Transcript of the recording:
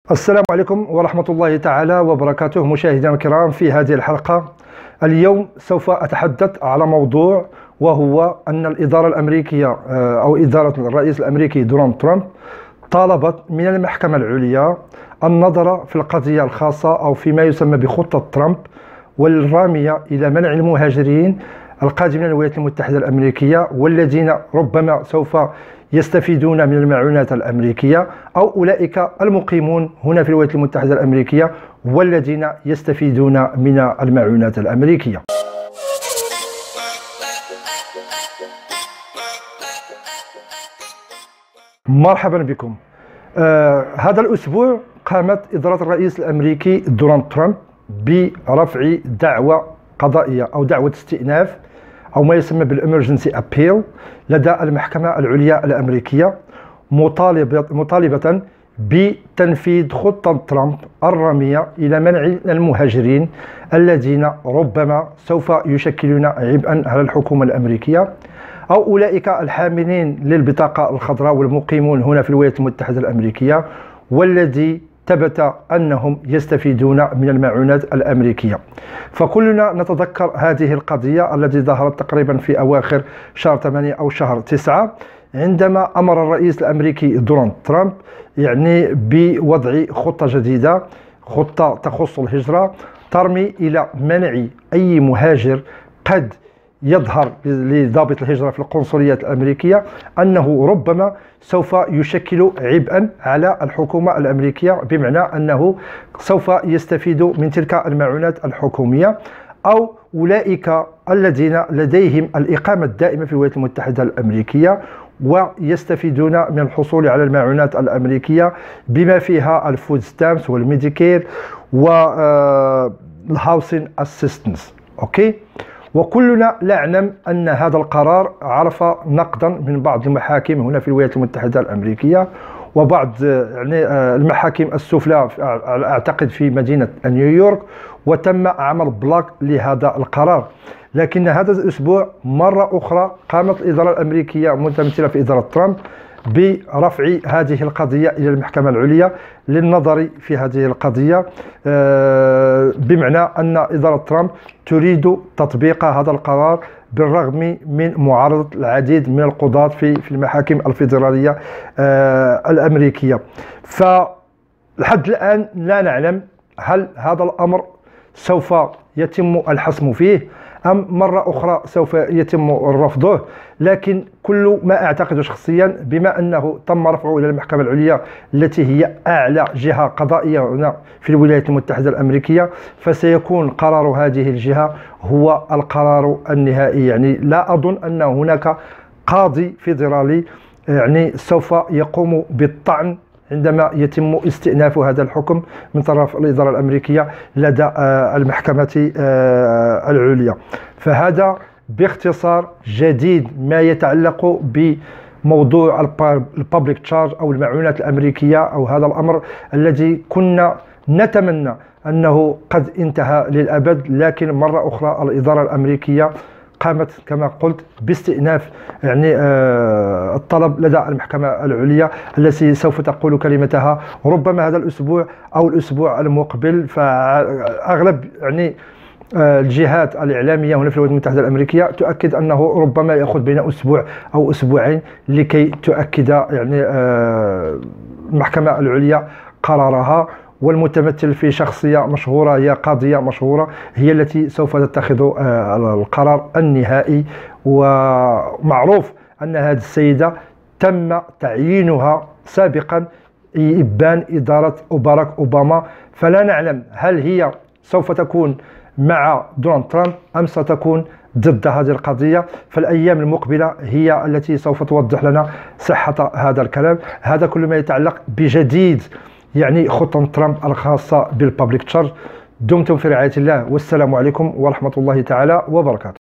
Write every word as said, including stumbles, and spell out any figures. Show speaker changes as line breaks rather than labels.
السلام عليكم ورحمة الله تعالى وبركاته. مشاهدينا الكرام، في هذه الحلقة اليوم سوف أتحدث على موضوع، وهو أن الإدارة الأمريكية أو إدارة الرئيس الأمريكي دونالد ترامب طالبت من المحكمة العليا النظر في القضية الخاصة أو فيما يسمى بخطة ترامب، والرامية إلى منع المهاجرين القادمين من الولايات المتحدة الأمريكية والذين ربما سوف يستفيدون من المعونات الأمريكية، أو أولئك المقيمون هنا في الولايات المتحدة الأمريكية والذين يستفيدون من المعونات الأمريكية. مرحبا بكم. آه هذا الأسبوع قامت إدارة الرئيس الأمريكي دونالد ترامب برفع دعوى قضائية أو دعوة استئناف أو ما يسمى بالإمرجنسي أبيل لدى المحكمة العليا الأمريكية، مطالبة, مطالبة بتنفيذ خطة ترامب الرامية إلى منع المهاجرين الذين ربما سوف يشكلون عبئا على الحكومة الأمريكية، أو أولئك الحاملين للبطاقة الخضراء والمقيمون هنا في الولايات المتحدة الأمريكية والذي ثبت أنهم يستفيدون من المعونات الأمريكية. فكلنا نتذكر هذه القضية التي ظهرت تقريبا في أواخر شهر ثمانية أو شهر تسعة، عندما أمر الرئيس الأمريكي دونالد ترامب يعني بوضع خطة جديدة، خطة تخص الهجرة ترمي إلى منع أي مهاجر قد يظهر لضابط الهجرة في القنصليات الأمريكية أنه ربما سوف يشكل عبئا على الحكومة الأمريكية، بمعنى أنه سوف يستفيد من تلك المعونات الحكومية، أو أولئك الذين لديهم الإقامة الدائمة في الولايات المتحدة الأمريكية ويستفيدون من الحصول على المعونات الأمريكية بما فيها الفود ستامبس والميديكير والهاوسين اسيستنس. أوكي، وكلنا نعلم أن هذا القرار عرف نقدا من بعض المحاكم هنا في الولايات المتحدة الأمريكية وبعض يعني المحاكم السفلى أعتقد في مدينة نيويورك، وتم عمل بلاك لهذا القرار. لكن هذا الأسبوع مرة أخرى قامت الإدارة الأمريكية متمثلة في إدارة ترامب برفع هذه القضية إلى المحكمة العليا للنظر في هذه القضية، بمعنى أن إدارة ترامب تريد تطبيق هذا القرار بالرغم من معارضة العديد من القضاة في في المحاكم الفيدرالية الأمريكية. فلحد الآن لا نعلم هل هذا الأمر سوف يتم الحسم فيه أم مرة أخرى سوف يتم رفضه، لكن كل ما أعتقد شخصيا بما أنه تم رفعه إلى المحكمة العليا التي هي أعلى جهة قضائية هنا في الولايات المتحدة الأمريكية، فسيكون قرار هذه الجهة هو القرار النهائي. يعني لا أظن أن هناك قاضي فيدرالي يعني سوف يقوم بالطعن عندما يتم استئناف هذا الحكم من طرف الإدارة الأمريكية لدى المحكمة العليا. فهذا باختصار جديد ما يتعلق بموضوع البابليك تشارج أو المعونات الأمريكية، أو هذا الأمر الذي كنا نتمنى أنه قد انتهى للأبد، لكن مرة أخرى الإدارة الأمريكية قامت كما قلت باستئناف يعني آه الطلب لدى المحكمة العليا التي سوف تقول كلمتها ربما هذا الأسبوع أو الأسبوع المقبل. فأغلب يعني آه الجهات الإعلامية هنا في الولايات المتحدة الأمريكية تؤكد أنه ربما يأخذ بين أسبوع أو أسبوعين لكي تؤكد يعني آه المحكمة العليا قرارها، والمتمثل في شخصية مشهورة هي قاضية مشهورة هي التي سوف تتخذ القرار النهائي. ومعروف أن هذه السيدة تم تعيينها سابقا إبان إدارة باراك أوباما، فلا نعلم هل هي سوف تكون مع دونالد ترامب أم ستكون ضد هذه القضية. فالأيام المقبلة هي التي سوف توضح لنا صحة هذا الكلام. هذا كل ما يتعلق بجديد يعني خطة ترامب الخاصة بالبابليك تشارج. دمتم في رعاية الله، والسلام عليكم ورحمة الله تعالى وبركاته.